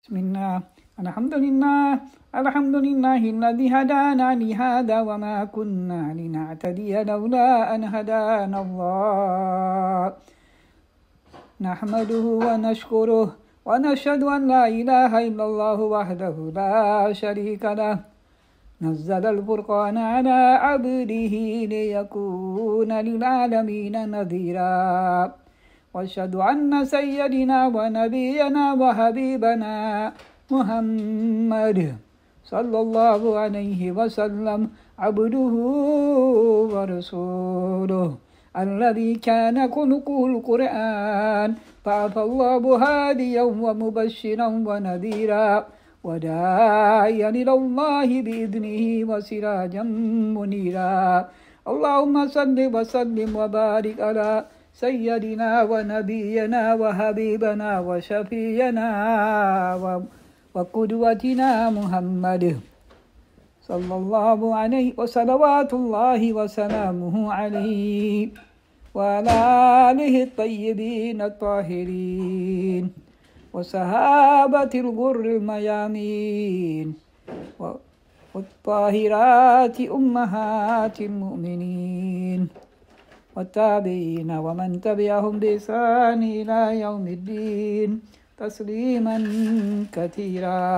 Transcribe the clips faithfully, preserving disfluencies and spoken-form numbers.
بسم الله الحمد لله الحمد لله الذي هدانا لهذا وما كنا لنعتدي لولا أن هدانا الله نحمده ونشكره ونشهد أن لا إله إلا الله وحده لا شريك له نزل الفرقان على عبده ليكون للعالمين نذيرا واشهد أن سيدنا ونبينا وحبيبنا محمد صلى الله عليه وسلم عبده ورسوله الذي كان خلقه القرآن بعث الله هاديا ومبشرا ونذيرا وداعيا إلى الله بإذنه وسراجا منيرا اللهم صل وسلم وبارك على سيدنا ونبينا وحبيبنا وشفينا وقدوتنا محمد صلى الله عليه وصلوات الله وسلامه عليه وعلى آله الطيبين الطاهرين وصحابة الغر الميامين والطاهرات أمهات المؤمنين والتابعين ومن تبعهم بإحسان إلى يوم الدين تسليما كثيرا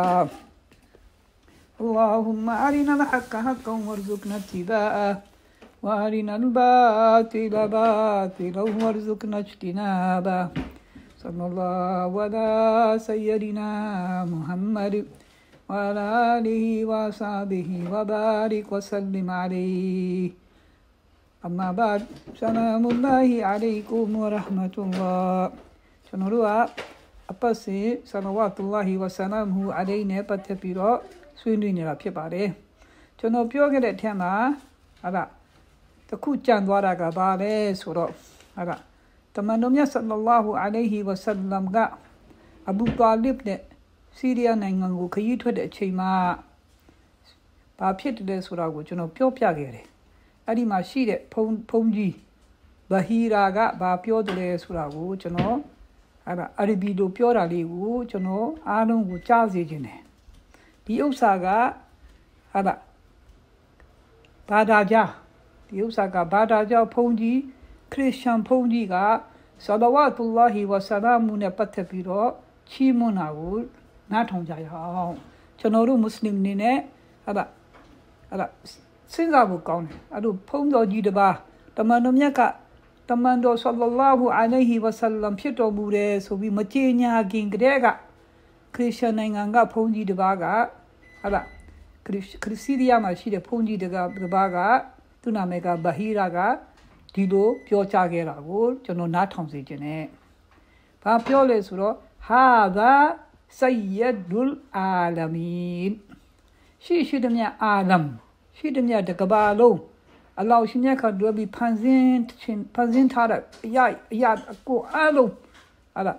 اللهم أرنا الحق حقا وارزقنا اتباعه وأرنا الباطل باطلا وارزقنا اجتنابه صلى الله على سيدنا محمد وعلى آله وصحبه وبارك وسلم عليه أما بعد سلام الله عليكم ورحمة الله ကျွန်တော်တို့ကအပတ်စဉ်ဆလဝတ်တူလာဟီဝဆလာမ်ဟူအလိုင်းနဲ့ပတ်သက်ပြီးတော့ဆွေးနွေးနေတာဖြစ်ပါတယ်ကျွန်တော်ပြောခဲ့တဲ့အထက်မှာဟာလားတခုကြံသွားတာကဘာလဲဆိုတော့ဟာလားတမန်တော်မြတ်ဆလလာဟူအလိုင်းဟီဝဆလမ်ကအဘူတာလစ်နဲ့ဆီးရီးယားနိုင်ငံကိုခရီးထွက်တဲ့အချိန်မှာဘာဖြစ်တယ်ဆိုတာကိုကျွန်တော်ပြောပြခဲ့တယ်အဲ့ဒီမှာရှိတဲ့ဖုံဖုံကြီးဘဟီရာကဘာပြောတယ်ဆိုတာကိုကျွန်တော်အဲ့ဒါအရဘီလိုပြောတာလေးကိုကျွန်တော်အားလုံးကိုကြားစေခြင်းတယ်ဒီဥစ္စာကဟာဒါဘာသာကြားဒီဥစ္စာကဘာသာကြားဖုံကြီးခရစ်ယာန်ဖုံကြီးကဆလဝတ်တူလာဟီဝဆလာမ်နဲ့ပတ်သက်ပြီးတော့ချီးမွမ်းတာကိုနားထောင်ကြရအောင်ကျွန်တော်တို့မွတ်စလင်တွေနဲ့ဟာဒါဟာဒါစဉ်းစားဖို့ကောင်းတယ်အဲ့လိုဖုံးတော်ကြီးတစ်ပါးတမန်တော်မြတ်ကတမန်တော်ဆလလာဟူအလိုင်းဟီဝဆလမ်ဖြစ်တော်မူတယ်ဆိုပြီးမကြေညာခင်ကတည်းကခရစ်ယာန်နိုင်ငံကဖုံးကြီးတစ်ပါးကဟာလားခရစ်ခရစ်စီးရီးယားမှာရှိတဲ့ဖုံးကြီးတစ်ပါးကသူ့နာမည်ကဘဟီရာကဒီလိုပြောကြားခဲ့တာကိုကျွန်တော်နားထောင်စေခြင်းနဲ့ဘာပြောလဲဆိုတော့ဟာဘာဆယျဒ်လ်အာလမင်ရှိရှိသမျှအာလမ်ရှိသမျှတကဘာလုံးအလောရှင်မြတ်ကတွေ့ပြီးဖန်ဆင်းခြင်းဖန်ဆင်းထားတဲ့အရာအရာကိုအလုံးဟာလား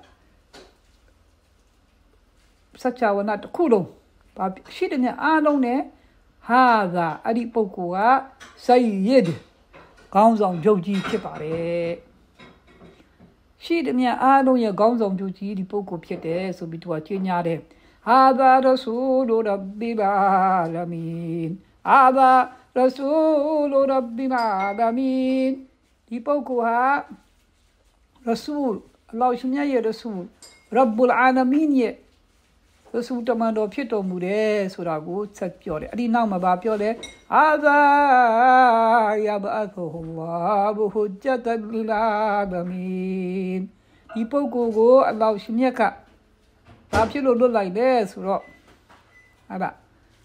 စัจ java နာတစ်ခုလုံးဘာရှိတဲ့များအားလုံးနဲ့ဟာကအဲ့ဒီပုဂ္ဂိုလ်ကဆယျဒ်ခေါင်းဆောင်ချုပ်ကြီးဖြစ်ပါတယ်ရှိတဲ့များအားလုံးရဲ့ခေါင်းဆောင်ချုပ်ကြီးဒီပုဂ္ဂိုလ်ဖြစ်တယ်ဆိုပြီးသူကကြေညာတယ်ဟာသာရဆူလ်ရဘီဘာလမင်ဟာသာရဆူလ်ရဘီဘာလမင်ဒီပုဂ္ဂိုလ်ဟာရဆူလ်အလ္လာဟ်ရှင်ရဲ့ရဆူလ်ရဘ်ဘူလ်အာလမင်ရဲ့ရဆူလ်တမန်တော်ဖြစ်တော်မူတယ်ဆိုတာကိုဆက်ပြောတယ်အဲ့ဒီနောက်မှာဗာပြောတယ်အာဇာယဘအသဟူလာဘူဟူဂျတ်လ်အာလမင်ဒီပုဂ္ဂိုလ်ကိုအလ္လာဟ်ရှင်မြတ်ကဘာဖြစ်လို့လွတ်လိုက်လဲဆိုတော့ဟာလား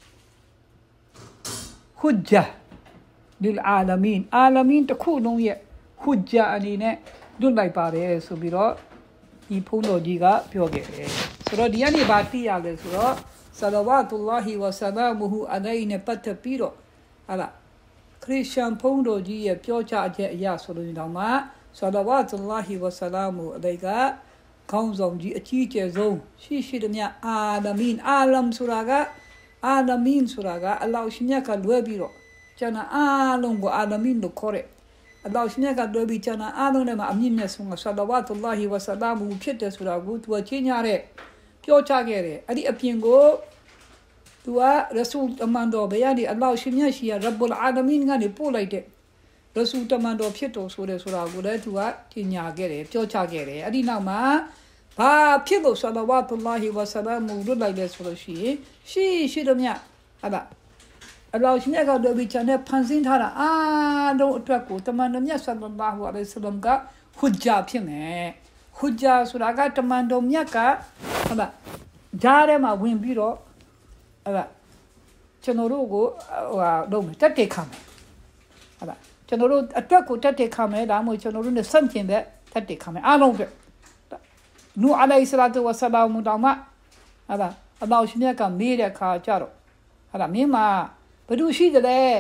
ဟူဂျာလ်အာလမင်အာလမင်တခုလုံးရဲ့ဟူဂျာအနေနဲ့လွတ်လိုက်ပါတယ်ဆိုပြီးတော့ဒီဖုန်းတော်ကြီးကပြောခဲ့တယ်ဆိုတော့ဒီကနေဘာသိရလဲဆိုတော့ဆလဝတ်တူလာဟီဝဆလာမဟူအလိုင်းနဲ့ပတ်သက်ပြီးတော့ဟာလားခရစ်ယာန်ဖုန်းတော်ကြီးရဲ့ပြောကြားချက်အရဆိုလို့တော့မှဆလဝတ်တူလာဟီဝဆလာမဟူအလိုင်းကခေါင်းဆောင်ကြီးအကြီးကျယ်ဆုံးရှိရှိသမျှအာလမင်အာလမ်ဆိုတာကအာလမင်ဆိုတာကအလ္လာဟ်ရှင်မြတ်ကလွဲပြီးတော့ကျန်အားလုံးကိုအာလမင်လို့ခေါ်တယ် Allah shine ka do bi chana ado ne ma amni ne sunga salawatullahi wa salamu ဖြစ်တယ်ဆိုတာကိုသူကချင်းညာတဲ့ပြောချခဲ့တယ်အဲ့ဒီအပြင်ကိုသူကရဆူလ်တမန်တော်ဘယ်ရည်အလ္လာဟ်ရှင်မြတ်ရှိရရဘ်ဘူလ်အာလမင်ကနေပို့လိုက်တဲ့ရဆူလ်တမန်တော်ဖြစ်တော်ဆိုတဲ့ဆိုတာကိုလည်းသူကကြီးညာခဲ့တယ်ပြောချခဲ့တယ်အဲ့ဒီနောက်မှာဘာဖြစ်လို့ဆလဝါတုလ္လာဟီဝါဆလာမူလွတ်လိုက်လဲဆိုလို့ရှိရင်ရှိရှိတော့မြတ်ဟာလားအလ္လာဟ်ရှင်မြတ်ကတော့ဒီချန်နဲ့ဖန်ဆင်းထားတာအားလုံးအတွက်ကိုတမန်တော်မြတ်ဆလ္လာဟူအလိုင်ဟိဝါဆလမ်ကဟူဂျာဖြစ်မယ်ဟူဂျာဆိုတာကတမန်တော်မြတ်ကဟာလားဂျားထဲမှာဝင်ပြီးတော့ဟာလားကျွန်တော်တို့ကိုဟိုဟာလုပ်မယ်တက်တက်ခံမယ်ဟာလားကျွန်တော်တို့အတွက်ကိုတက်တက်ခံမယ်ဒါမှမဟုတ်ကျွန်တော်တို့နဲ့ဆန့်ကျင်တဲ့တက်တက်ခံမယ်အားလုံးပဲနူအလိုင်ဆလာတူဝဆလာမူတောင်မှဟာလားအလ္လာဟ်ရှင်မြတ်ကမေးတဲ့အခါကျတော့ဟာလားမင်းမဘယ်သူရှိတယ်လဲ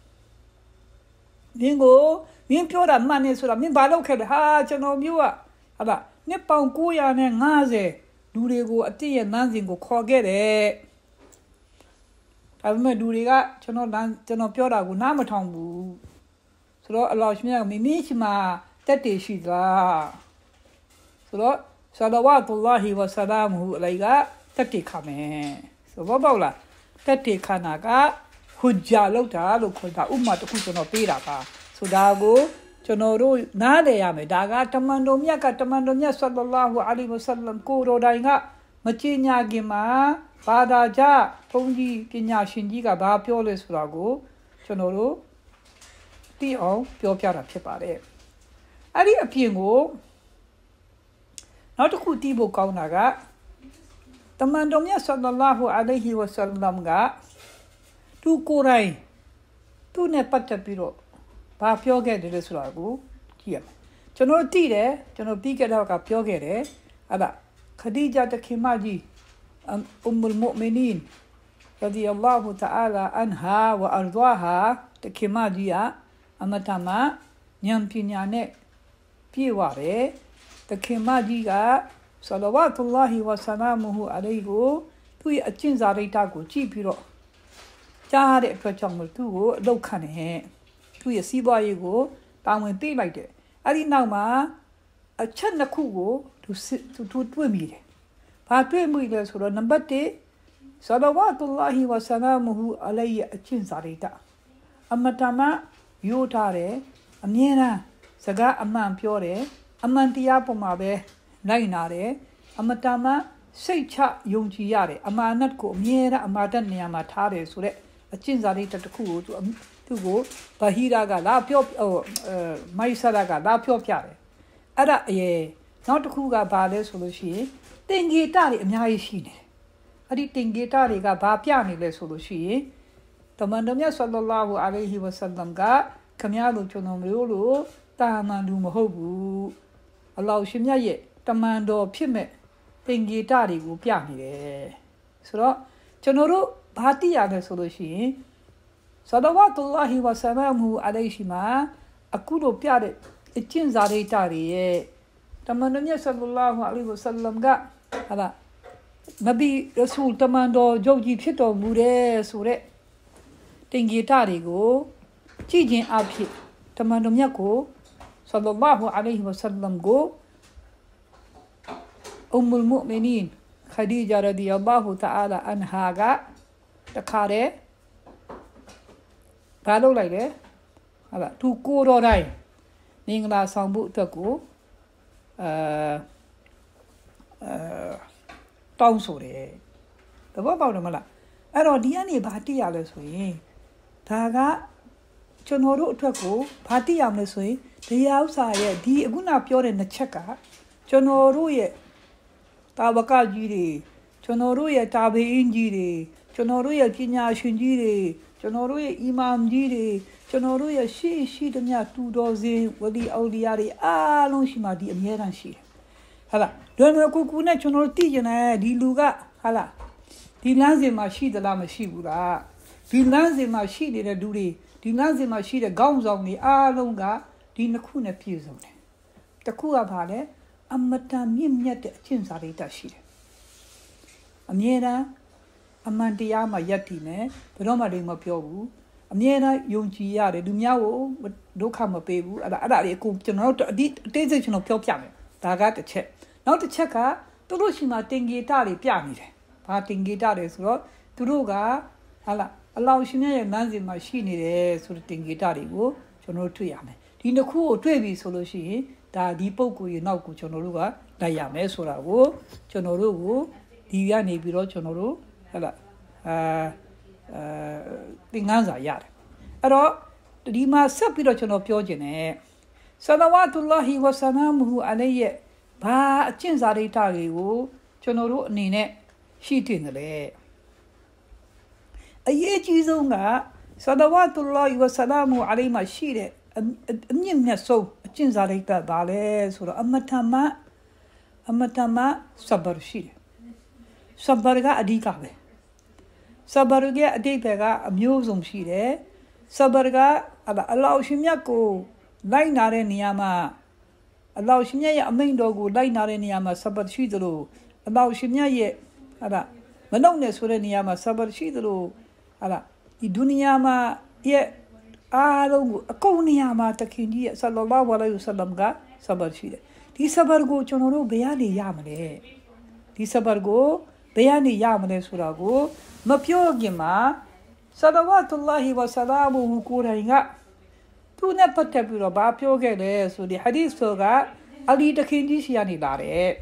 မင်းကိုမင်းပြောတာမှန်နေဆိုတာမင်းဘာလုပ်ခဲ့လဲဟာကျွန်တော်မျိုးကဟာလားနှစ်ပေါင်၉၅၀လူတွေကိုအတိရဲ့နန်းစဉ်ကိုခေါ်ခဲ့တယ်ဒါပေမဲ့လူတွေကကျွန်တော်ကျွန်တော်ပြောတာကိုနားမထောင်ဘူးဆိုတော့အလ္လာဟ်ရှင်မြတ်ကမိမိရှိမှတက်တည်ရှိသွားဆိုတော့ဆလဝါတုလ္လာဟီဝါဆလာမူအလိုင်ကတက်တည်ခမယ်ဆိုတော့ပေါ့လားတက်တည်ခနာကဟူဂျာလောက်တာလို့ခေါ်တာဥပမာတစ်ခုကျွန်တော်ပေးတာပါဆိုဒါကိုကျွန်တော်တို့နားလည်ရမယ်ဒါကတမန်တော်မြတ်ကတမန်တော်မြတ်ဆလ္လာလာဟူအလိုင်ဝါဆလမ်ကိုရိုတိုင်းကမချင်ညာခင်မှာဘာသာကြဘုန်းကြီးပညာရှင်ကြီးကဘာပြောလဲဆိုတာကိုကျွန်တော်တို့သိအောင်ပြောပြတာဖြစ်ပါတယ်အဲ့ဒီအပြင်ကိုနောက်တစ်ခုသိဖို့ကောင်းတာကတမန်တော်မြတ်ဆလ္လာလာဟူအလိုင်ဟိဝါဆလမ်ကသူကိုယ်တိုင်သူနဲ့ပတ်သက်ပြီးတော့ဘာပြောခဲ့တယ်လဲဆိုတာကိုကြည့်ရမယ်ကျွန်တော်သိတယ်ကျွန်တော်ပြီးခဲ့တော့ကပြောခဲ့တယ်အဲ့ဒါခဒီဂျာတခင်မကြီးအမ်အမ်မူမီနင်ရဒီအလ္လာဟူတအာလာအန်ဟာဝအာရဒွာဟာတခင်မကြီးအမတမဉာဏ်ပညာနဲ့ပြည့်ဝတယ်တခင်မကြီးကဆလဝါတုလ္လာဟီဝါဆလာမူဟူအလိုင်ကိုသူ့ရဲ့အကျင့်စာရိတ္တကိုကြည့်ပြီးတော့ကြားတဲ့အတွက်ကြောင့်မလို့သူ့ကိုအလုပ်ခံတယ်သူ့ရဲ့စီးပွားရေးကိုတာဝန်ပေးလိုက်တယ်အဲ့ဒီနောက်မှာအချက်နှစ်ခုကိုသူသူတွေ့မိတယ်ဘာတွေ့မိလဲဆိုတော့နံပါတ်၁ဆလဝါတုလ္လာဟီဝါဆလာမူဟူအလိုင်ရဲ့အကျင့်စာရိတ္တအမတမရိုးထားတယ်အမြဲတမ်းစကားအမှန်ပြောတယ်အမှန်တရားပေါ်မှာပဲလိုက်နာတယ်အမတမစိတ်ချယုံကြည်ရတယ်အမာနတ်ကိုအမြဲတမ်းအမာဒတ်နေရာမှာထားတယ်ဆိုတဲ့အကျင့်စာရိတ္တတစ်ခုကိုသူသူ့ကိုဘာဟီရာကလာပြောဟိုမိုက်ဆရာကလာပြောပြတယ်အဲ့ဒါအရေးနောက်တစ်ခုကဘာလဲဆိုလို့ရှိရင်တင်ဂီတတွေအများကြီးရှိနေတယ်အဲ့ဒီတင်ဂီတတွေကဘာပြနေလဲဆိုလို့ရှိရင်တမန်တော်မြတ်ဆလ္လာလာဟူအလိုင်ဟိဝါဆလမ်ကခမည်းတော်ကျွန်တော်မျိုးလို့တာမန်လူမဟုတ်ဘူးအလ္လာဟ်ရှင်မြတ်ရဲ့တမန်တော်ဖြစ်မဲ့တင်ဂီတတွေကိုပြနေတယ်ဆိုတော့ကျွန်တော်တို့ဘာတိရလဲဆိုလို့ရှိရင်ဆလဝါတုလ္လာဟီဝါဆလာမူအလိုင်ရှိမှာအခုလိုပြတဲ့အကျင့်စာရိတ္တတွေရဲ့တမန်တော်မြတ်ဆလ္လာဟူအလိုင်ဝါဆလမ်ကဟာလားနဗီရဆူလ်တမန်တော်ဂျုတ်ကြီးဖြစ်တော်မူတယ်ဆိုတဲ့တင်ဂီတတွေကိုကြည့်ခြင်းအဖြစ်တမန်တော်မြတ်ကိုဆလ္လာလာဟူအလိုင်ဝါဆလမ်ကိုအမ်မူလ်မူမီနင်ခဒီဂျာရဒီအလ္လာဟူတအာလာအန်ဟာကတခါတည်းဘာလုပ်လိုက်လဲဟာလားသူကိုတော်တိုင်းမင်္ဂလာဆောင်ဖို့အတွက်ကိုအဲအဲတောင်းဆိုတယ်တဘောပေါက်တယ်မလားအဲ့တော့ဒီကနေဘာတိရလဲဆိုရင်ဒါကကျွန်တော်တို့အတွက်ကိုဘာတိရမလဲဆိုရင်တရားဥစ္စာရဲ့ဒီအခုနပြောတဲ့နှစ်ချက်ကကျွန်တော်တို့ရဲ့တာဝကကြီးတွေကျွန်တော်တို့ရဲ့တာဘေးအင်းကြီးတွေကျွန်တော်တို့ရဲ့ပညာရှင်ကြီးတွေကျွန်တော်တို့ရဲ့အီမမ်ကြီးတွေကျွန်တော်တို့ရဲ့ရှေ့ရှိသမျှတူတော်စင်ဝလီအော်လီယာတွေအားလုံးရှိမှဒီအမြဲတမ်းရှိတယ်ဟာလားဒွန်ကူကူနဲ့ကျွန်တော်တို့သိကျင်တယ်ဒီလူကဟာလားဒီလမ်းစဉ်မှာရှိသလားမရှိဘူးလားဒီလမ်းစဉ်မှာရှိနေတဲ့လူတွေဒီလမ်းစဉ်မှာရှိတဲ့ခေါင်းဆောင်တွေအားလုံးကဒီနှစ်ခုနဲ့ပြည့်စုံတယ်တစ်ခုကဘာလဲအမတန်မြင့်မြတ်တဲ့အကျင့်စာရိတ္တရှိတယ်အမြဲတမ်းအမှန်တရားမှာယက်တည်မယ်ဘယ်တော့မှလည်းမပြောဘူးအမြဲတမ်းယုံကြည်ရတယ်လူများကိုဒုက္ခမပေးဘူးအဲ့ဒါအဲ့ဒါလေးအခုကျွန်တော်တို့အတိအသေးစိတ်ကျွန်တော်ပြောပြမယ်ဒါကတစ်ချက်နောက်တစ်ချက်ကသူတို့ရှိမှတင်ဂီတတွေပြနေတယ်ဘာတင်ဂီတတွေဆိုတော့သူတို့ကဟာလားအလောင်းရှင်ရဲ့နန်းစီမှာရှိနေတယ်ဆိုတဲ့တင်ဂီတတွေကိုကျွန်တော်တို့တွေ့ရမယ်ဒီနှစ်ခုကိုတွေ့ပြီဆိုလို့ရှိရင်ဒါဒီပုံကိုရနောက်ကိုကျွန်တော်တို့ကလိုက်ရမယ်ဆိုတာကိုကျွန်တော်တို့ကိုဒီကနေပြီးတော့ကျွန်တော်တို့ဟာလားအာအဲသင်ခန်းစာရတယ်အဲ့တော့ဒီမှာဆက်ပြီးတော့ကျွန်တော်ပြောခြင်းနဲ့ဆလဝါတုလ္လာဟီဝဆလာမူအလိုင်ရဲ့ဘာအကျင့်စာရိတ္တတွေကိုကျွန်တော်တို့အနေနဲ့ရှိတင်တယ်လေအရေးကြီးဆုံးကဆလဝါတုလ္လာဟီဝဆလာမူအလိုင်မှာရှိတဲ့အမြင့်မြတ်ဆုံးအကျင့်စာရိတ္တဘာလဲဆိုတော့အမတမအမတမဆဘရရှိတယ်ဆဘရကအဓိကပဲဆဘရရဲ့အတိတ်ကအမျိုးစုံရှိတယ်ဆဘရကအလောင်းရှင်မြတ်ကိုလိုက်နာတဲ့နေရာမှာအလောင်းရှင်မြတ်ရဲ့အမိန့်တော်ကိုလိုက်နာတဲ့နေရာမှာဆဘရရှိသလိုအလောင်းရှင်မြတ်ရဲ့ဟာဒါမနှုတ်နဲ့ဆိုတဲ့နေရာမှာဆဘရရှိသလိုဟာဒါဒီဒုနီယာမှာရဲ့အားလုံးကိုအကုန်နေရာမှာတခင်ကြီးရဲ့ဆလ္လာလာဟူအလိုင်ဝါဆလမ်ကဆဘရရှိတယ်ဒီဆဘရကိုကျွန်တော်တို့ဘယ်ကနေရမလဲဒီဆဘရကိုဘယ်ကနေရမလဲဆိုတာကိုမပြောခင်မှာဆလဝါတုလ္လာဟီဝဆလာမူကိုယ်တိုင်ကသူနဲ့ပတ်သက်ပြီးတော့ဘာပြောခဲ့လဲဆိုဒီဟာဒီသ်ဆိုကအလီတခင်ကြီးရှိရနေလာတယ်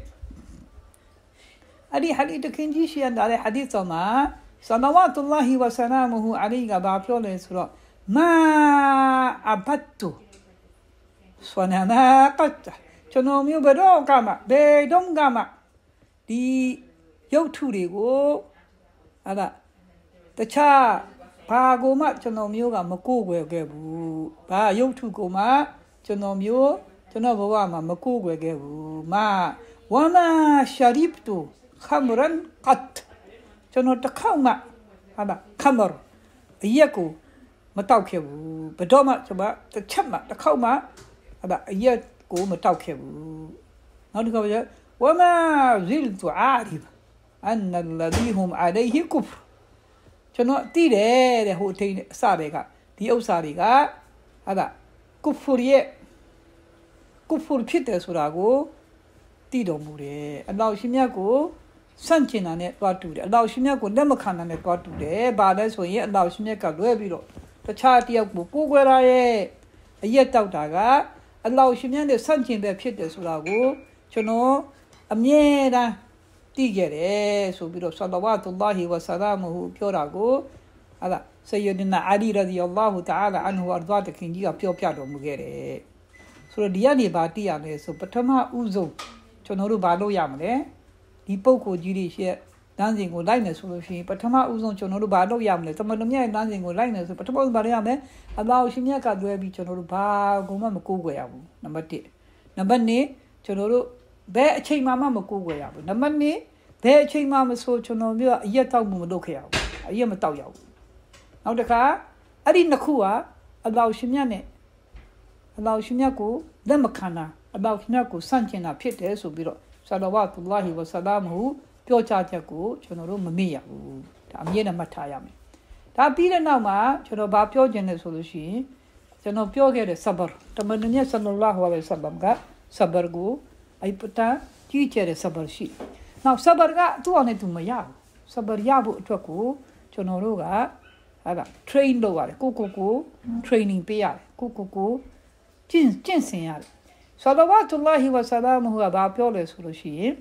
အဲ့ဒီဟာဒီတခင်ကြီးရှိရလာတဲ့ဟာဒီသ်ဆိုမှာဆလဝါတုလ္လာဟီဝဆလာမူအလီကဘာပြောလဲဆိုတော့မာအဘတ်တူဆွနနာကတ်ကျွန်တော်မျိုးဘယ်တော့ကမှဘယ်တော့ကမှဒီရုပ်ထုတွေကိုအဲ့ဒါတခြားဘာကိုမှကျွန်တော်မျိုးကမကိုးကွယ်ခဲ့ဘူးဘာရုပ်ထုကိုမှကျွန်တော်မျိုးကျွန်တော်ဘဝမှာမကိုးကွယ်ခဲ့ဘူးမာဝမာရှာရီဖ်တူခမ်ရန်ကတ်ကျွန်တော်တစ်ခေါက်မှဟာဒါခမ်ရအရက်ကိုမတောက်ခဲ့ဘူးဘယ်တော့မှကျွန်မတစ်ချက်မှတစ်ခေါက်မှဟာဒါအရက်ကိုမတောက်ခဲ့ဘူးနောက်တစ်ခါကျဝမာဇီလ်တူအာရီဘအန်နလဒီဟွမ်အလိုင်ဟီကုဖ်ကျွန်တော်သိတယ်တဲ့ဟိုအထိန်အစတွေကဒီဥစ္စာတွေကဟာဒါကုဖ်ရဲ့ကုဖ်ဖြစ်တယ်ဆိုတာကိုသိတော်မူတယ်အလောင်းရှင်မြတ်ကိုစန့်ကျင်တာနဲ့တွားတူတယ်အလောင်းရှင်မြတ်ကိုလက်မခံတာနဲ့တွားတူတယ်ဘာလဲဆိုရင်အလောင်းရှင်မြတ်ကလွဲပြီးတော့တခြားတယောက်ကိုကိုးကွယ်ရရဲ့အရက်တောက်တာကအလောင်းရှင်မြတ်နဲ့စန့်ကျင်ပဲဖြစ်တယ်ဆိုတာကိုကျွန်တော်အမြဲတမ်းသိခဲ့တယ်ဆိုပြီးတော့ဆလဝါတုလ္လာဟီဝဆလာမူပြောတာကိုဟာဒါဆယဒနာအလီရဒီအလ္လာဟူတအာလာအန်ဟူအရဒါတခင်ကြီးကပြောပြတော်မူခဲ့တယ်ဆိုတော့ဒီကနေဘာသိရလဲဆိုပထမဦးဆုံးကျွန်တော်တို့ဘာလုပ်ရမလဲဒီပုဂ္ဂိုလ်ကြီးတွေရှေ့တန်းစဉ်ကိုလိုက်မယ်ဆိုလို့ရှိရင်ပထမဦးဆုံးကျွန်တော်တို့ဘာလုပ်ရမလဲတမန်တော်မြတ်ရဲ့တန်းစဉ်ကိုလိုက်မယ်ဆိုပထမဦးဘာလုပ်ရမလဲအလ္လာဟ်ရှင်မြတ်ကလွဲပြီးကျွန်တော်တို့ဘာကိုမှမကိုးကွယ်ရဘူးနံပါတ်တစ်နံပါတ်နှစ်ကျွန်တော်တို့ဘယ်အချိန်မှမကိုးကွယ်ရဘူးနံပါတ်နှစ်ဘယ်အချိန်မှမဆိုကျွန်တော်မျိုးအရက်တောက်မှုမလုပ်ခဲ့ရဘူးအရက်မတောက်ရဘူးနောက်တစ်ခါအဲ့ဒီနှစ်ခုကအလ္လာဟ်ရှင်မြတ်နဲ့အလ္လာဟ်ရှင်မြတ်ကိုလက်မခံတာအလ္လာဟ်ရှင်မြတ်ကိုစန့်ကျင်တာဖြစ်တယ်ဆိုပြီးတော့ဆလဝါတုလ္လာဟီဝဆလာမူပြောကြားချက်ကိုကျွန်တော်တို့မမေ့ရဘူးဒါအမြဲတမ်းမှတ်ထားရမယ်ဒါပြီးတဲ့နောက်မှာကျွန်တော်ဘာပြောချင်လဲဆိုလို့ရှိရင်ကျွန်တော်ပြောခဲ့တဲ့ဆဘရတမန်တော်မြတ်ဆလ္လာလာဟူအလိုင်ဝါဆလမ်ကဆဘရကိုအပတာကြီးကျယ်တဲ့ဆဘရရှိနောက်ဆဘရကသူ့အနေနဲ့သူမရဘူးဆဘရရဖို့အတွက်ကိုကျွန်တော်တို့ကဟာဒါ train လုပ်ရတယ်ကိုကိုကို training ပေးရတယ်ကိုကိုကိုကျင့်ကျင့်စင်ရတယ်ဆလဝါတုလ္လာဟီဝဆလာမူကဘာပြောလဲဆိုလို့ရှိရင်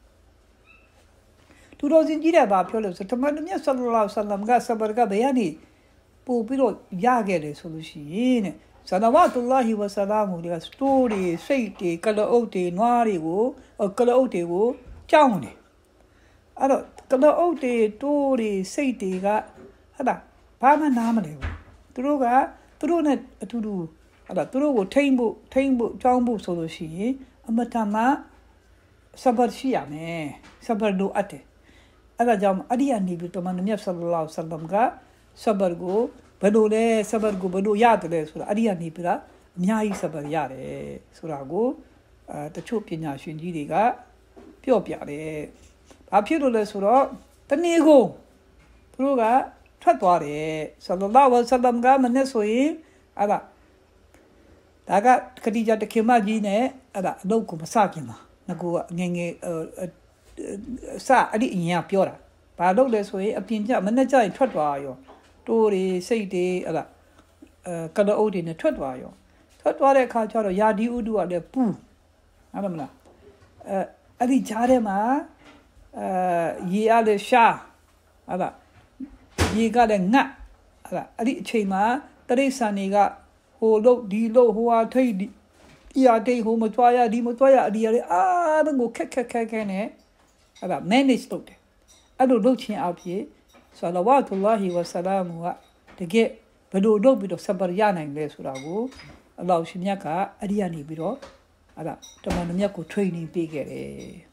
သူတော်စင်ကြီးတဲ့ဘာပြောလဲဆိုတမန်တော်မြတ်ဆလ္လာလာဟူအလัยဟိဝါဆလမ်ကဆဘရကဘယ်ကနေပို့ပြီးတော့ရခဲ့တယ်ဆိုလို့ရှိရင်တဲ့ဆလဝါတုလ္လာဟီဝဆလာမူကစတိုးတွေစိတ်တွေကလအုပ်တွေနွားတွေကိုကလအုပ်တွေကိုကြောင်းတယ်အဲ့တော့ကလအုပ်တွေတိုးတွေစိတ်တွေကဟာဒါဘာမှနားမလဲဘူးသူတို့ကသူတို့နဲ့အတူတူဟာဒါသူတို့ကိုထိမ့်ဖို့ထိမ့်ဖို့ကြောင်းဖို့ဆိုလို့ရှိရင်အမတမဆဘရရှိရမယ်ဆဘရလိုအပ်တယ်အဲ့ဒါကြောင့်အဒီယာနေပြီးတမန်တော်မြတ်ဆလ္လာလာဟူအလัยဟိဝါဆလမ်ကဆဘရကိုဘယ်လိုလဲဆဘရကိုဘယ်လိုရတယ်လဲဆိုတာအဒီယာနေပြီးတာအများကြီးဆဘရရတယ်ဆိုတာကိုအဲတချို့ပညာရှင်ကြီးတွေကပြောပြတယ်ဘာဖြစ်လို့လဲဆိုတော့တနေ့ကိုသူတို့ကထွက်သွားတယ်ဆလ္လာလာဟူအလัยဟိဝါဆလမ်ကမနဲ့ဆိုရင်အဲ့ဒါဒါကခဒီဂျာတခင်မကြီးနဲ့အဲ့ဒါအလုပ်ကိုမစခင်မှာငကူကငငယ် sa adi inya pure. Bado le so a pinja manager in Totwayo. Tori, Sati, ala Kada Odi in a Totwayo. Totware culture Yadi Udu at the poo. Adamna. Adi Jarema ye are the Shah. Ada ye got a nut. Adi Chema, Teresaniga, who low, di low, who are tidy. Ya day home toya, dimotoya, dear, ah, the go kekane. Ada managed looked. I don't look him up here. Salawatullahi wa salamu to get Bedo do bit of Sabariana in Les Rago, allow Shinyaka, Adiani Biro, Ada, Tamanamiako training bigger.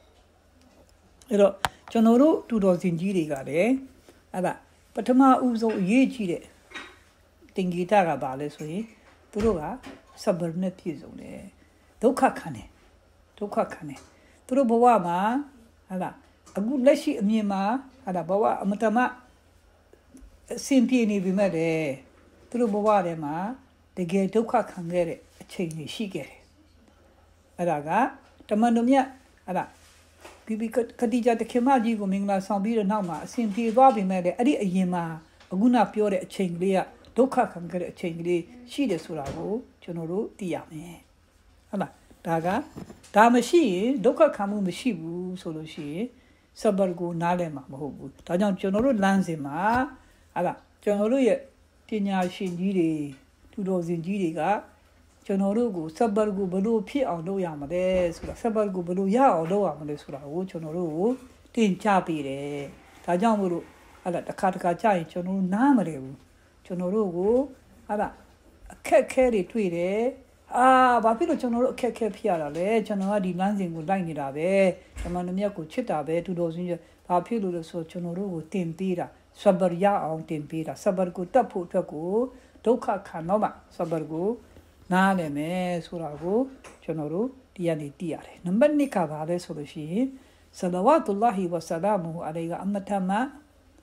Chanoro, two dozen gigare, Ada, Patama Uzo ye chide. Tingitara bales way, Turoga, Sabernet on Doka cane, Doka cane, Turobawama, Ada. A good leshy Mima, Adabawa, Amatama, Simpiani Bimade, Turubawadema, the gate Doka can get it, a chain she get it. Adaga, Tamandomia, Ada, Bibi Kadija the Kemaji Gomingla Sambira Nama, Simpi Bobby made Adi Yima, a guna pure a chain lea, Doka can get a chain lea, she the Surago, Chonoro, Diame. Ada, Daga, Damashi, Doka Kamu Mishibu, solo she. Sabargo Nalema Mobu. Tajan General Lanzima, Ala, General Tina Shinjiri, two dozen Jiriga, General Sabargo Badu P. or no Yamades, Sabargo Badu Ya or no Amadesura, General, Tin Chapi, Tajan Ala, the Kataka Chai, General Namarevu, General, Ala, a cat carry tweede. Ah, Bapilo Chono Keke Piara, Chanoa di Lansing would line it abe, Tamanamiako Chitabe, two dozen Papilo so Chonoro, Timpira, Sabaria on Timpira, Sabargo Tapu Taku, Doka Kanoma, Sabargo, Naleme, Surago, Chonoro, Diani Diare. Number Nikavale Soloshi, Salawatullahi was Salamu, Alega Amatama,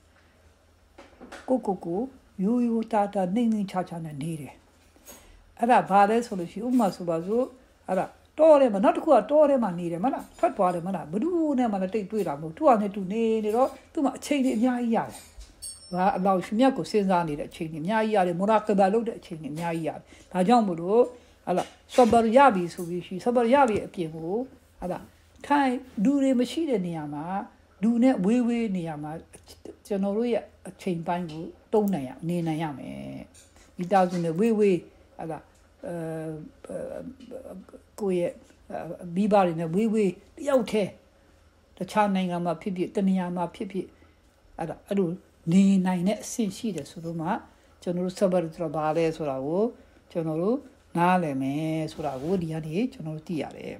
Kukuku, you tata Ning Chachana Nire. Ada Bade Solution, Uma Subazu, Ada, Tore, but not quite Tore Manire, Mana, Fatware Mana, Budu, Nemana take two ramu, two hundred to Nero, too much chain in Yaya. Allow Shimiako says I need a chain in Yaya, Moraka Balo, that chain in Yaya. Tajamuru, Ala, Sabar Yabi, so we she Sabar Yabi a Piemo, Ada, time, do the machine Niama, do net we we Niama, Genoria, a chain bangu, Donaya, Nina Yame. It doesn't the way we. Ada Goye Bibar in a wee wee, the out here. The charming ama pipi, the Niama pipi. Ada Adu, Ni Nine, sin she the Suruma, General Sabar Trabale, Surago, General Nale me, Surago, Diani, General Tiare.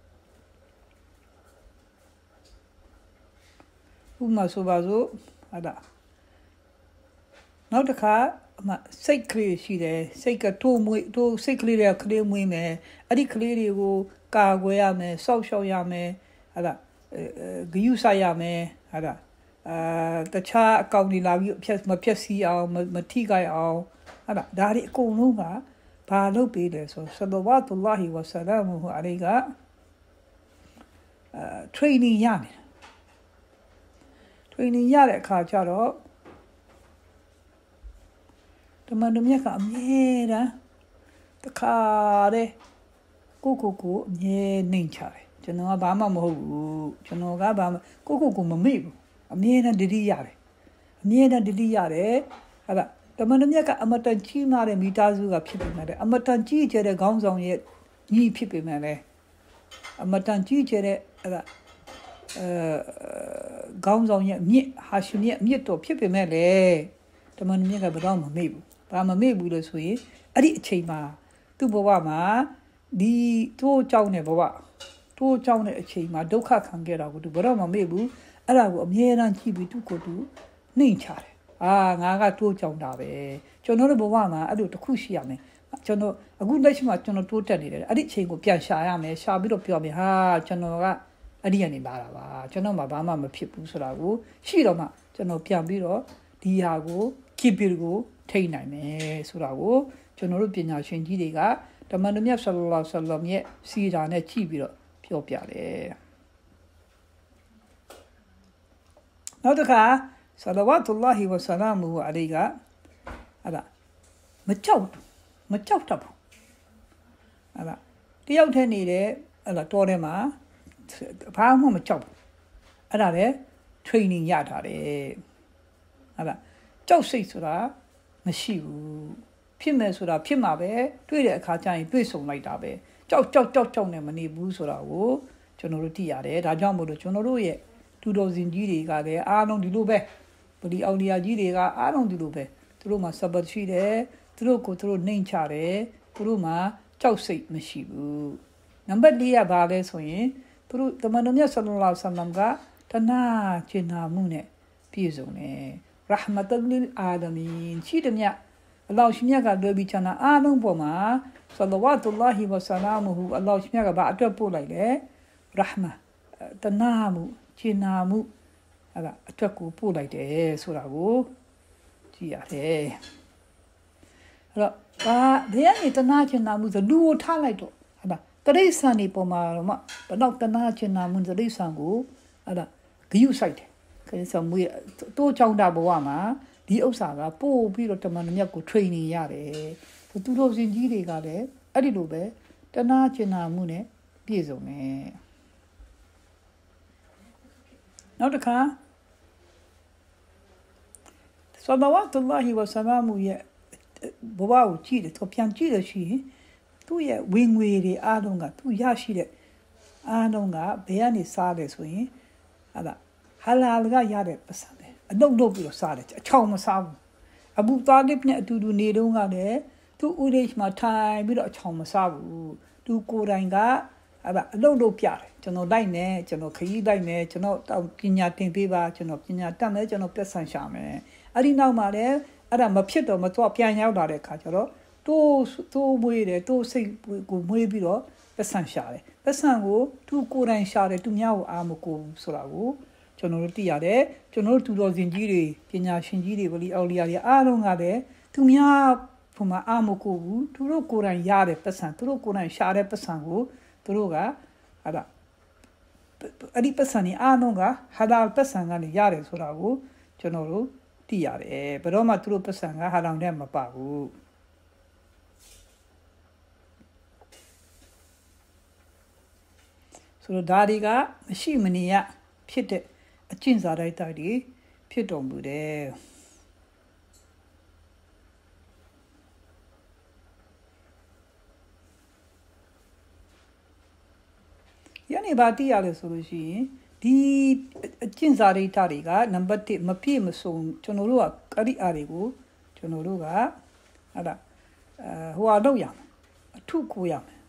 Uma Subazo, Ada. Not a car. Sacred she there, sacred two two sacred clear women, Adi Clerio, Kaguayame, Social Yame, Ada Giusayame, Ada the cha county love you, my Piasi, our Matigai, our Ada Dari Konunga, Palo Pide, so Salawatullahi was Salamu Ariga training Yami. Training Yare Kacharo. Tamanamiaka Mera, the Kare, Kuku, Ye Ninchare, Genoa Bama Mo, Genoga Bama, Kuku Mamibu, a Mena Didiare, Mena Didiare, the Manamiaka Amatanchi Mare Mitazu of Pipimare, Amatanchi Jere Gons on yet, ye Pipimare, Amatanchi Jere, Gons on yet, Hashimia Mito Pipimare, the Manamiaka Badama Mabu. Bama Mabu the Sweet, Adi Chima, Tubawama, the two chow never. Two chow a chima, Doka can get out to Barama Mabu, Arago, Mieran Chibi to go to Ninchare. Ah, Naga two chow nave. Chono Bawama, I do to Kushiame. Chono, a good lashma, Chono to tell it. Adi Chingo Piashayame, Shabiro Piami, ha, Chonoga, Adiani Barava, Chonoma Bama, Pipu Surago, Shiroma, Chono Piambiro, Diago, Kibirgo. Tainame, Surago, General Pina Shinjiga, the Manamia Sallallahu Salam yet, see on a chibiro, Piopiare. နောက်တစ်ခါဆလဝတ်တူလာဟီဝဆလာမူအလိုက်ကအဲ့ဒါမကြောက်မကြောက်တတ်ဘူးအဲ့ဒါတယောက်တည်းနေတဲ့အဲ့ဒါတော်ထဲမှာဘာမှမကြောက်ဘူးအဲ့ဒါလေ training ရထားတယ်အဲ့ဒါကြောက်စိတ်ဆိုတာမရှိဘူးဖြစ်မယ်ဆိုတာဖြစ်မှာပဲတွေ့တဲ့အခါကျရင်တွေ့ဆုံလိုက်တာပဲကြောက်ကြောက်ကြောက်ကြောက်နဲ့မနေဘူးဆိုတာကိုကျွန်တော်တို့သိရတယ်ဒါကြောင့်မို့လို့ကျွန်တော်တို့ရဲ့တူတော်စင်ကြီးတွေကလည်းအားလုံးဒီလိုပဲဗလီအော်လီယာကြီးတွေကအားလုံးဒီလိုပဲသူတို့မှာစပတ်ရှိတယ်သူတို့ကိုသူတို့နှိမ်ချတယ်သူတို့မှာကြောက်စိတ်မရှိဘူးနံပါတ်၄ကဘာလဲဆိုရင်သူတို့တမန်တော်မြတ်ဆလ္လာလဟ်အလัยဟိဝါဆလမ်ကတနာကျင်နာမှုနဲ့ပြည့်စုံတယ်ရာဟမတ်လ်အာလမင်ရှိတယ်မြတ်အလ္လာဟ်ရှင်မြတ်ကလွယ်ပြီးချမ်းသာအားလုံးပေါ်မှာဆလဝတ်တူလာဟီဝဆလာမဟူအလ္လာဟ်ရှင်မြတ်ကဘာအတွက်ပို့လိုက်လဲရာဟမတနာမှုကျင်နာမှုအဲ့ဒါအတွက်ကိုပို့လိုက်တယ်ဆိုတာကိုကြည့်ရတယ်အဲ့တော့ဘာဘယ်ကနေတနာကျင်နာမှုဆိုလူကိုထားလိုက်တော့ဟုတ်လားတရိษံနေပေါ်မှာတော့မှဘတော့တနာကျင်နာမှုတရိษံကိုအဲ့ဒါဂယုစိုက်တယ်ခရစ်စမွေးတိုးချောင်းတာဘဝမှာဒီဥစ္စာကပို့ပြီးတော့တမန်တော်မြတ်ကို training ရတယ်သူတို့စင်ကြီးတွေကလည်းအဲ့ဒီလိုပဲတနာကျင်နာမှုနဲ့ပြည့်စုံတယ်နောက်တစ်ခါဆလဝတ်တူလာဟီဝဆလာမူရဲ့ဘဝကိုကြည့်တယ်သူပြန်ကြည့်လို့ရှိရင်သူ့ရဲ့ဝင်ငွေတွေအားလုံးကသူရရှိတဲ့အားလုံးကဘယ်ကနေစားလဲဆိုရင်အဲ့ဒါဟာလာလ်ကရတဲ့ပတ်စံပဲအလုပ်လုပ်ပြီးတော့စားတယ်အချောင်မစားဘူးအဘူတာလစ်နဲ့အတူတူနေတော့ကလည်းသူဦးလေးမှာထိုင်ပြီးတော့အချောင်မစားဘူးသူကိုယ်တိုင်ကအဲ့ဒါအလုပ်လုပ်ပြတယ်ကျွန်တော်လိုက်နေကျွန်တော်ခရီးလိုက်နေကျွန်တော်ပညာသင်ပေးပါကျွန်တော်ပညာတတ်မယ်ကျွန်တော်ပြတ်ဆန်ရှာမယ်အဲ့ဒီနောက်မှာလည်းအဲ့ဒါမဖြစ်တော့မတော့ပြန်ရောက်လာတဲ့ခါကျတော့တိုးတိုးမွေးတယ်တိုးစိတ်ကိုမွေးပြီးတော့ပြတ်ဆန်ရှာတယ်ပြတ်ဆန်ကိုသူကိုယ်တိုင်ရှာတယ်သူများကိုအားမကိုဘူးဆိုတာကိုကျွန်တော်တို့သိရတယ်ကျွန်တော်တို့သူတော်စင်ကြီးတွေပညာရှင်ကြီးတွေဗလီအော်လီယာတွေအားလုံးကလည်းသူများဘုံမှာအားမကိုဘူးသူတို့ကိုယ်တိုင်ရတဲ့ပြတ်ဆန်သူတို့ကိုယ်တိုင်ရှာတဲ့ပြတ်ဆန်ကိုသူတို့ကအဲ့ဒါအဲ့ဒီပတ်စံนี่အားလုံးကဟာလာပတ်စံကနေရတယ်ဆိုတာကိုကျွန်တော်တို့သိရတယ်ဘယ်တော့မှသူတို့ပတ်စံကဟာလောင်တဲ့မပါဘူးဆိုတော့ဒါတွေကမရှိမနေရဖြစ်တဲ့အကျင့်စာရိုက်တာတွေဖြစ်တော်မူတယ်ယနေ့ဘာတိရလဲဆိုလို့ရှိရင်ဒီအကျင့်စာရိတ္တတွေကနံပါတ်၁မပြည့်မစုံကျွန်တော်တို့ကကရိယာတွေကိုကျွန်တော်တို့ကအဲ့ဒါအဲဟိုအလုပ်ရမယ်အထုကိုရမယ်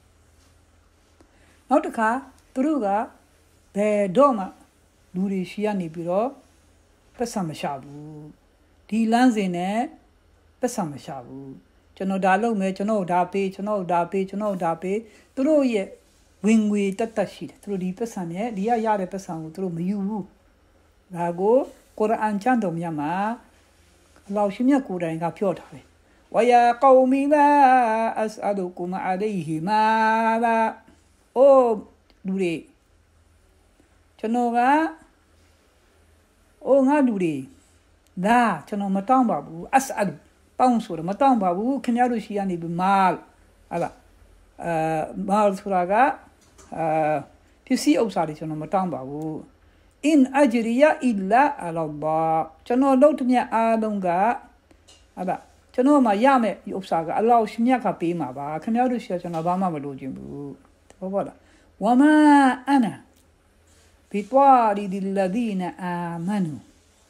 နောက်တစ်ခါသူတို့ကဘယ်တော့မှလူတွေရှိရနေပြီးတော့ပတ်စံမရှာဘူးဒီလမ်းစဉ်နဲ့ပတ်စံမရှာဘူးကျွန်တော်ဒါလုပ်မယ်ကျွန်တော်ဒါပေးကျွန်တော်ဒါပေးကျွန်တော်ဒါပေးသူတို့ရဲ့ဝင်ငွေတက်တက်ရှိတယ်သူတို့ဒီပတ်စံနဲ့ဒီရရတဲ့ပတ်စံကိုသူတို့မယူဘူးဒါကိုကုရ်အာန်ကျမ်းတော်မြတ်မှာအလ္လာဟ်ရှင်မြတ်ကိုယ်တိုင်ကပြောထားတယ်ဝါယာကောမီလာအစအဒူကုမအလိုင်ဟီမာလာအိုလူတွေကျွန်တော်ကအိုငါလူတွေဒါကျွန်တော်မတောင်းပါဘူးအစအဒူတောင်းဆိုတော့မတောင်းပါဘူးခင်ဗျားတို့ရှိရနေပြီမာလ်ဟာလားအာမာလ်ဆိုတာကအာပစ္စည်းဥစ္စာတွေကျွန်တော်မတောင်းပါဘူး in ajriya illa ala Allah ကျွန်တော်လုပ်တဲ့မြတ်အားလုံးကဟာလားကျွန်တော်မှရမယ်ဥစ္စာကအလ္လာဟ်ရှင်မြတ်ကပေးမှာပါခင်ဗျားတို့ရှိရကျွန်တော်ဘာမှမလိုချင်ဘူးဟုတ်ပါလားဝမာအနာဘီတွာရီဒီလဒီနာအာမနူ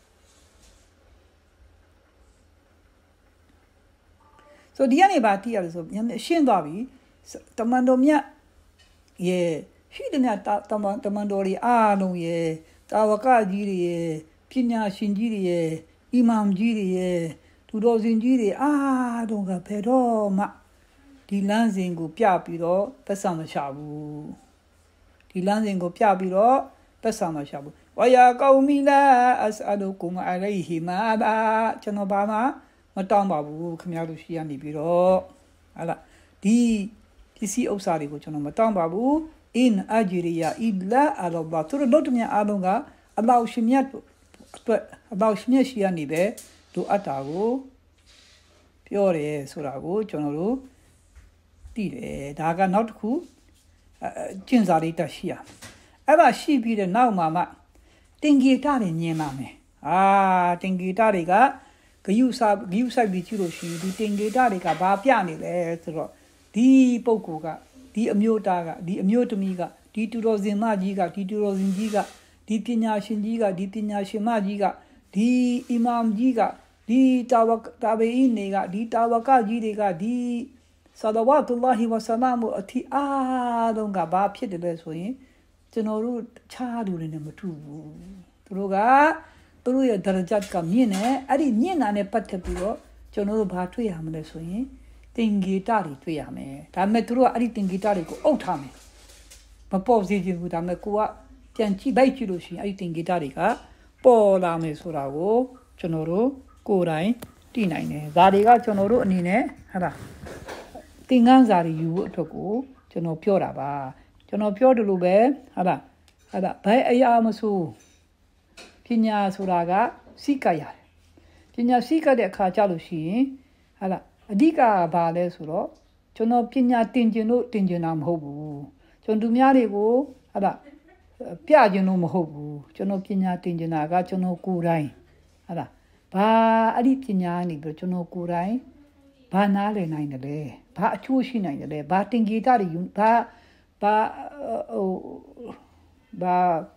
ဆိုဒီကနေပါတိရလို့ဆိုရှင်းသွားပြီတမန်တော်မြတ်ရဲ့ရှိတဲ့မြတ်တမန်တမန်တော်တွေအားလုံးရဲ့တာဝကကြီးတွေရဲ့ပညာရှင်ကြီးတွေရဲ့အီမမ်ကြီးတွေရဲ့သူတော်စင်ကြီးတွေအားလုံးကဘယ်တော့မှဒီလမ်းစဉ်ကိုပြပြီးတော့ပတ်စံမရှာဘူးဒီလမ်းစဉ်ကိုပြပြီးတော့ပတ်စံမရှာဘူးဝါယာကောမီလာအစအဒူကုမအလိုင်ဟီမာလာကျွန်တော်ဘာမှမတောင်းပါဘူးခင်ဗျားတို့ရှိရနေပြီးတော့ဟာလားဒီပစ္စည်းဥစ္စာတွေကိုကျွန်တော်မတောင်းပါဘူး in ajriya illa ala Allah သူတို့တို့မြတ်အားလုံးကအလ္လာဟ်ရှင်မြတ်အတွက်အတော့ရှင်းရှိရနေပဲလိုအပ်တာကိုပြောတယ်ဆိုတာကိုကျွန်တော်တို့သိတယ်ဒါကနောက်တစ်ခုကျင့်စာလေးတက်ရှိရအဲ့ဒါရှိပြီးတဲ့နောက်မှာမှတင်ဂီတတွေညင်လာမယ်အာတင်ဂီတတွေကဂယုစာဂယုဆိုင်ပြီးကြည့်လို့ရှိရင်ဒီတင်ဂီတတွေကဘာပြနေလဲဆိုတော့ဒီပုဂ္ဂိုလ်ကဒီအမျိုးသားကဒီအမျိုးသမီးကဒီတူတော်စင်မကြီးကဒီတူတော်စင်ကြီးကဒီပညာရှင်ကြီးကဒီပညာရှင်မကြီးကဒီအီမမ်ကြီးကဒီတာဝတာဘေအီနေကဒီတာဝကကြီးတွေကဒီဆလဝတ်တူလာဟီဝဆလာမအတီအားလုံးကဘာဖြစ်တယ်လဲဆိုရင်ကျွန်တော်တို့ခြားလူတွေနဲ့မတူဘူးသူတို့ကသူတို့ရဲ့ဒရဂျတ်ကမြင့်နေအဲ့ဒီမြင့်တာနဲ့ပတ်သက်ပြီးတော့ကျွန်တော်တို့ဘာတွေ့ရမလဲဆိုရင်တင်ဂီတတွေတွေ့ရမယ်ဒါပေမဲ့သူတို့ကအဲ့ဒီတင်ဂီတတွေကိုအုပ်ထားမယ်မပေါ်စေချင်ဘူးဒါပေမဲ့ကိုကပြန်ကြည့်လိုက်ကြည့်လို့ရှိရင်အဲ့ဒီတင်ဂီတတွေကပေါ်လာမယ်ဆိုတာကိုကျွန်တော်တို့ကိုယ်တိုင်သိနိုင်တယ်ဒါတွေကကျွန်တော်တို့အနေနဲ့ဟာလားသင်ခန်းစာတွေယူဖို့အတွက်ကိုကျွန်တော်ပြောတာပါကျွန်တော်ပြောတယ်လို့ပဲဟာလားဟာလားဘယ်အရာမဆိုပညာဆိုတာကစိတ်ကရတယ်ပညာစိတ်ကတဲ့အခါကြလို့ရှိရင်ဟာလားအဓိကဘာလဲဆိုတော့ကျွန်တော်ပညာတင်ကျင်လို့တင်ကျင်တာမဟုတ်ဘူးကျွန်တော်သူများတွေကိုဟာလားပြကျင်လို့မဟုတ်ဘူးကျွန်တော်ပညာတင်ကျင်တာကကျွန်တော်ကိုယ်တိုင်ဟာလားဘာအဲ့ဒီပညာနေပြီးကျွန်တော်ကိုယ်တိုင်ဘာနားလည်နိုင်တယ်လဲဘာအချိုးရှိနိုင်တယ်လဲဘာတင်ဂီတတွေဘာဘာဟိုဘာ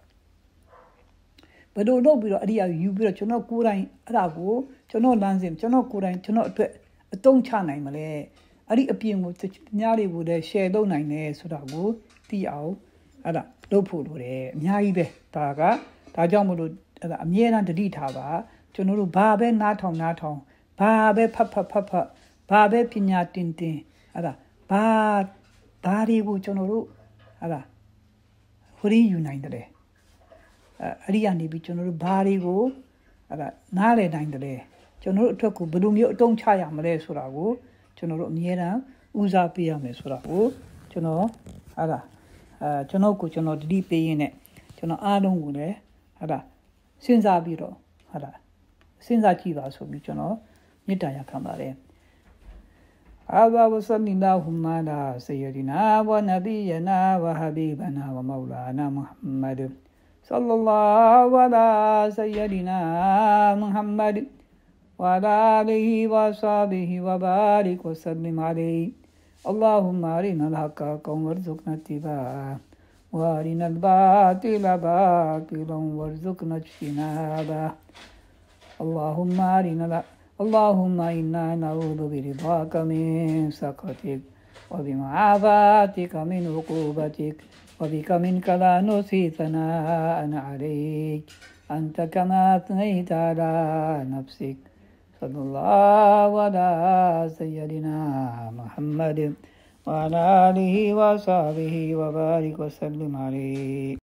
ဘယ်လိုလုပ်ပြီးတော့အဲ့ဒီအယူပြီးတော့ကျွန်တော်ကိုယ်တိုင်အဲ့ဒါကိုကျွန်တော်လမ်းစဉ်ကျွန်တော်ကိုယ်တိုင်ကျွန်တော်အတွက်အသုံးချနိုင်မလဲအဲ့ဒီအပြင်ကိုညတွေကိုလည်း share လုပ်နိုင်တယ်ဆိုတာကိုသိအောင်အဲ့ဒါလုပ်ဖို့လိုတယ်အများကြီးပဲဒါကဒါကြောင့်မလို့အဲ့ဒါအမြဲတမ်းတတိထားပါကျွန်တော်တို့ဘာပဲနားထောင်နားထောင်ဘာပဲဖတ်ဖတ်ဖတ်ဖတ်ဘာပဲပညာတင်တင်အဲ့ဒါဘာဘာတွေကိုကျွန်တော်တို့အဲ့ဒါဟိုရင်းယူနိုင်တယ်အဲ့ဒီကနေပြီးကျွန်တော်တို့ဘာတွေကိုအဲ့ဒါနားလည်နိုင်တယ်ကျွန်တော်တို့အတွက်ကိုဘယ်လိုမျိုးအတုံးချရမလဲဆိုတာကိုကျွန်တော်တို့အမြဲတမ်းဦးစားပေးရမယ်ဆိုတာကိုကျွန်တော်အဲ့ဒါအဲကျွန်တော်ကိုကျွန်တော်တတိပေးရင်းနဲ့ကျွန်တော်အားလုံးကိုလည်းအဲ့ဒါစဉ်းစားပြီးတော့အဲ့ဒါစဉ်းစားကြည့်ပါဆိုပြီးကျွန်တော်မေတ္တာရပ်ခံပါတယ်Aba wa sallallahu ala sayyidina wa nabiyyina wa habibana wa maulana Muhammad sallallahu ala sayyidina Muhammad wa ala alihi wa sahbihi wa barik wa sallim alayhi Allahumma arina al-haqqa haqqan warzuqna ittiba'ah wa arina al-batila batilan warzuqna ijtinabah Allahumma arina اللهم إنا نعوذ برضاك من سخطك وبمعافاتك من عقوبتك وبك منك لا نحصي ثناء عليك أنت كما أثنيت على نفسك صلى الله على سيدنا محمد وعلى آله وصحبه وبارك وسلم عليه